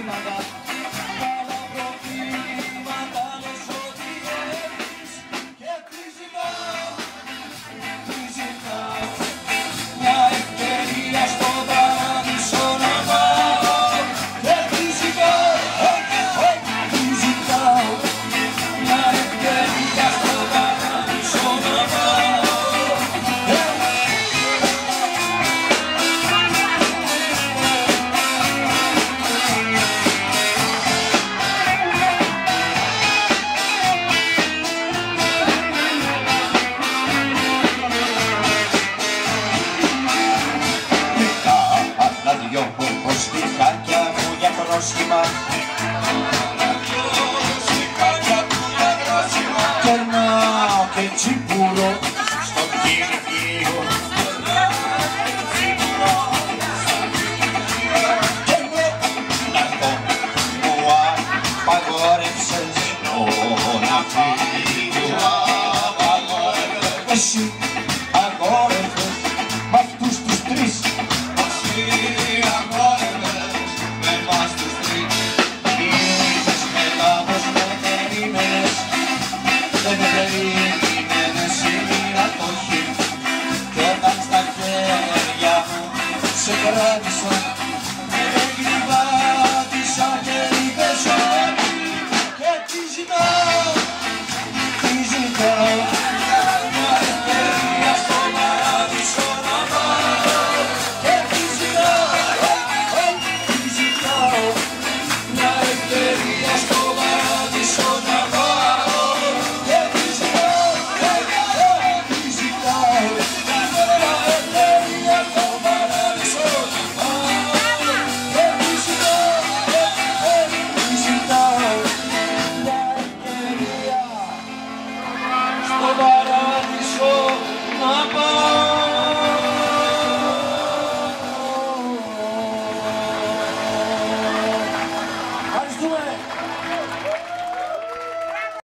Περνάω και τσίπουρο στο κυνηγείο και με αυτό που απαγόρευσες να φύγω. Εσύ αγόρευσες μ' αυτούς τους τρεις. Εσύ αγόρευσες με εμάς τους τρεις. Ήρθες με λάθος, με περίμενες. Δεν με περίμενες σήμερα το χειμώνα. Κι όταν στα χέρια μου σε κράτησα